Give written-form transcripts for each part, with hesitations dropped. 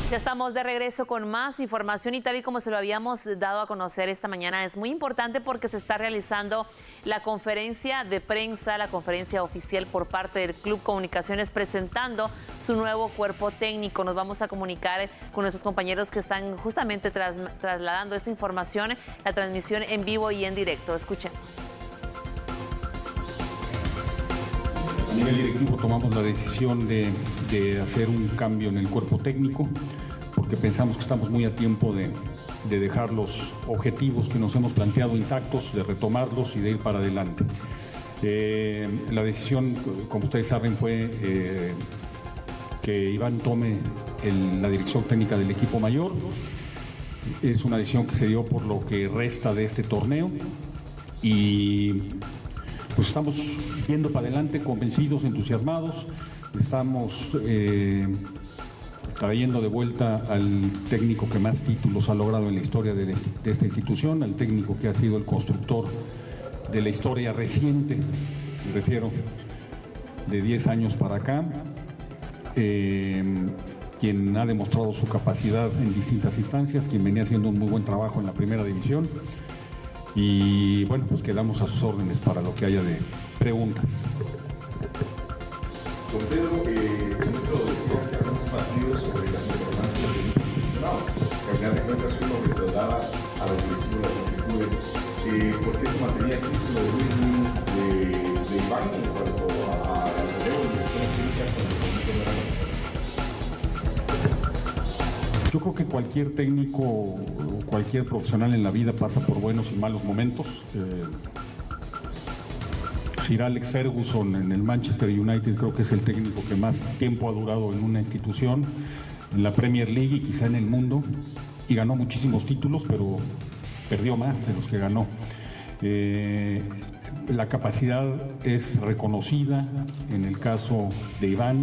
Ya estamos de regreso con más información y tal y como se lo habíamos dado a conocer esta mañana, es muy importante porque se está realizando la conferencia de prensa, la conferencia oficial por parte del Club Comunicaciones presentando su nuevo cuerpo técnico. Nos vamos a comunicar con nuestros compañeros que están justamente trasladando esta información, la transmisión en vivo y en directo. Escuchemos. A nivel directivo tomamos la decisión de hacer un cambio en el cuerpo técnico porque pensamos que estamos muy a tiempo de dejar los objetivos que nos hemos planteado intactos, de retomarlos y de ir para adelante. La decisión, como ustedes saben, fue que Iván tome la dirección técnica del equipo mayor. Es una decisión que se dio por lo que resta de este torneo y pues estamos viendo para adelante convencidos, entusiasmados. Estamos trayendo de vuelta al técnico que más títulos ha logrado en la historia de esta institución, al técnico que ha sido el constructor de la historia reciente, me refiero de 10 años para acá, quien ha demostrado su capacidad en distintas instancias, quien venía haciendo un muy buen trabajo en la primera división. Y bueno, pues quedamos a sus órdenes para lo que haya de preguntas. Don Pedro, ministro decía hace algunos partidos sobre las performances del equipo institucional, que al final de cuentas uno recordaba a los directivos las actitudes. ¿Por qué se mantenía el círculo de ritmo de Iván en cuanto a la relevo de direcciones técnicas cuando el momento no era necesario? Yo creo que cualquier técnico, cualquier profesional en la vida pasa por buenos y malos momentos. Sir Alex Ferguson en el Manchester United creo que es el técnico que más tiempo ha durado en una institución, en la Premier League y quizá en el mundo, y ganó muchísimos títulos, pero perdió más de los que ganó. La capacidad es reconocida en el caso de Iván.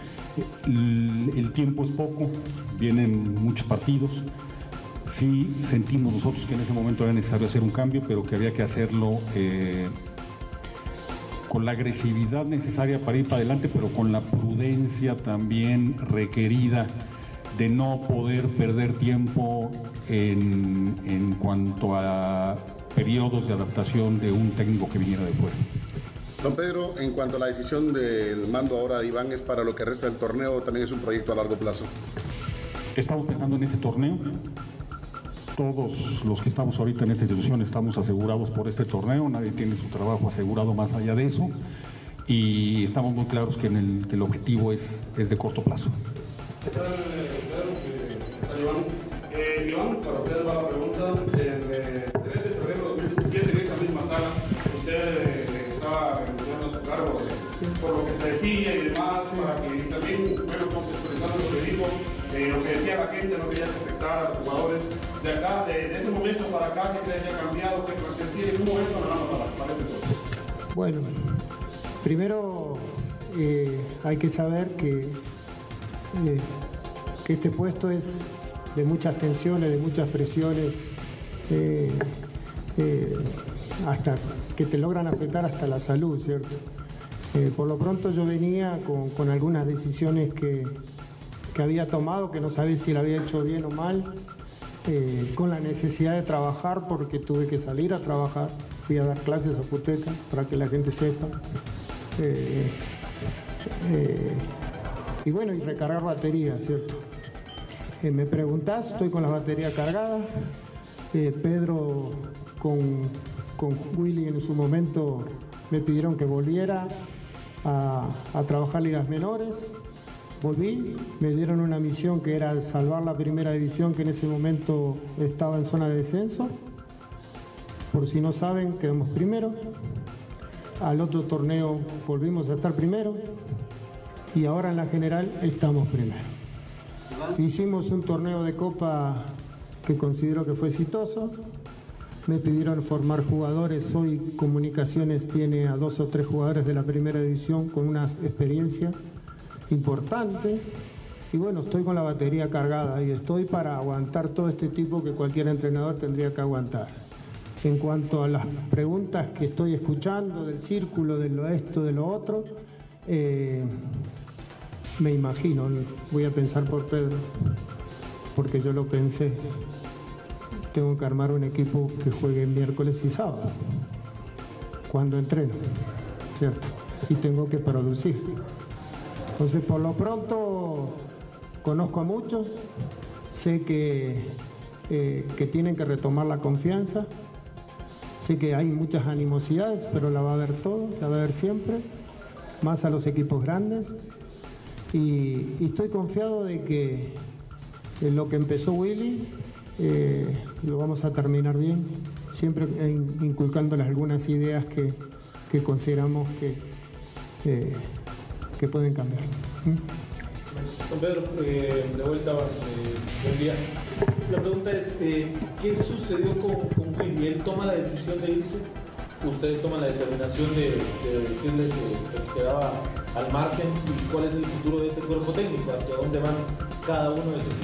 El tiempo es poco, vienen muchos partidos. Sí sentimos nosotros que en ese momento era necesario hacer un cambio, pero que había que hacerlo con la agresividad necesaria para ir para adelante, pero con la prudencia también requerida de no poder perder tiempo en cuanto a periodos de adaptación de un técnico que viniera de fuera. Don Pedro, en cuanto a la decisión del mando ahora de Iván, ¿es para lo que resta del torneo o también es un proyecto a largo plazo? Estamos pensando en este torneo. Todos los que estamos ahorita en esta institución estamos asegurados por este torneo. Nadie tiene su trabajo asegurado más allá de eso. Y estamos muy claros que el objetivo es de corto plazo. Iván, para usted va la pregunta. El 3 de febrero de 2017, en esa misma sala, usted estaba renunciando a su cargo por lo que se decía y demás, para que también, bueno, contextualizando lo que dijo, lo que decía la gente, no quería afectar a los jugadores. De acá, de ese momento para acá, ¿qué haya cambiado? ¿Qué tiene en un momento para este entonces? Bueno, primero hay que saber que este puesto es de muchas tensiones, de muchas presiones, hasta que te logran afectar hasta la salud, ¿cierto? Por lo pronto yo venía con algunas decisiones que había tomado, que no sabía si la había hecho bien o mal, con la necesidad de trabajar porque tuve que salir a trabajar. Fui a dar clases a Puteca para que la gente sepa. Y bueno, y recargar baterías, ¿cierto? Me preguntás, estoy con las baterías cargadas. Pedro con Willy en su momento me pidieron que volviera a trabajar ligas menores. Volví, me dieron una misión que era salvar la primera división, que en ese momento estaba en zona de descenso. Por si no saben, quedamos primero. Al otro torneo volvimos a estar primero y ahora en la general estamos primero. Hicimos un torneo de copa que considero que fue exitoso. Me pidieron formar jugadores. Hoy Comunicaciones tiene a 2 o 3 jugadores de la primera división con una experiencia importante. Y bueno, estoy con la batería cargada y estoy para aguantar todo este tipo que cualquier entrenador tendría que aguantar. En cuanto a las preguntas que estoy escuchando del círculo, de lo esto, de lo otro, me imagino, voy a pensar por Pedro, porque yo lo pensé. Tengo que armar un equipo que juegue miércoles y sábado, cuando entreno, ¿cierto? Y tengo que producir. Entonces, por lo pronto, conozco a muchos, sé que tienen que retomar la confianza, sé que hay muchas animosidades, pero la va a haber todo, la va a haber siempre, más a los equipos grandes, y estoy confiado de que lo que empezó Willy lo vamos a terminar bien, siempre inculcándoles algunas ideas que consideramos que pueden cambiar. Don Pedro, de vuelta, buen día. La pregunta es, ¿qué sucedió con Willy? ¿Él toma la decisión de irse? ¿Ustedes toman la determinación de decirle que se quedaba al margen? ¿Y cuál es el futuro de ese cuerpo técnico? ¿Hacia dónde van cada uno de sus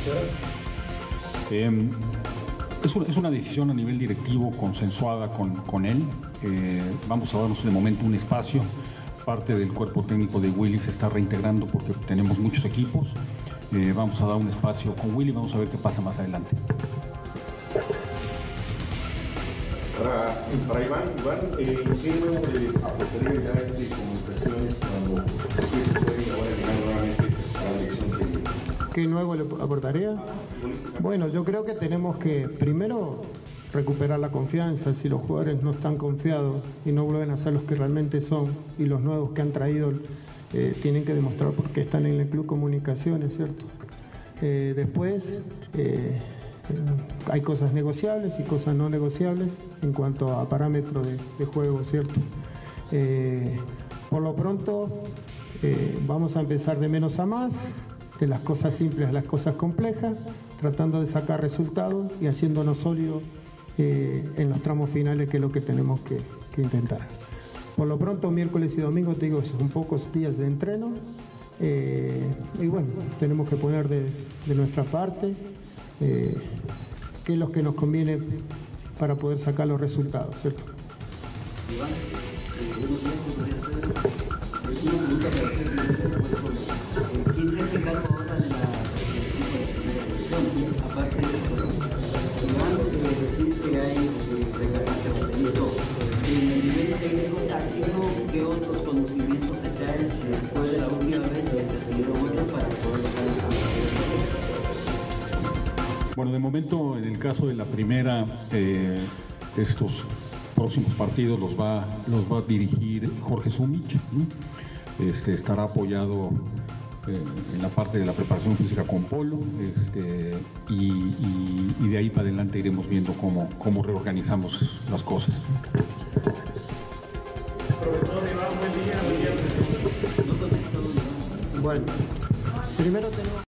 integrantes? Es una decisión a nivel directivo consensuada con él. Vamos a darnos de momento un espacio. Parte del cuerpo técnico de Willy se está reintegrando porque tenemos muchos equipos. Vamos a dar un espacio con Willy, vamos a ver qué pasa más adelante. Para Iván, ¿qué nuevo aportaría ya comunicaciones cuando se puede ahora llegar nuevamente a la dirección técnica? ¿Qué nuevo le aportaría? Bueno, yo creo que tenemos que primero recuperar la confianza. Si los jugadores no están confiados y no vuelven a ser los que realmente son, y los nuevos que han traído tienen que demostrar por qué están en el Club Comunicaciones, ¿cierto? Después hay cosas negociables y cosas no negociables en cuanto a parámetros de juego, ¿cierto? Por lo pronto vamos a empezar de menos a más, de las cosas simples a las cosas complejas, tratando de sacar resultados y haciéndonos sólidos en los tramos finales, que es lo que tenemos que intentar. Por lo pronto, miércoles y domingo, te digo, son pocos días de entreno, y bueno, tenemos que poner de nuestra parte qué es lo que nos conviene para poder sacar los resultados, ¿cierto? Iván, una pregunta para usted. ¿Quién se hace cargo ahora de la elección? Aparte de eso, Iván, decís que hay recapacidamiento. En el nivel técnico táctico, ¿qué otros conocimientos te traes después de la última vez que se pidieron otros para poder lograr la? Bueno, de momento, en el caso de la primera, estos próximos partidos los va a dirigir Jorge Sumich, ¿no? Estará apoyado en la parte de la preparación física con Polo, y de ahí para adelante iremos viendo cómo reorganizamos las cosas. Profesor Iván, buen día. Bueno, primero tenemos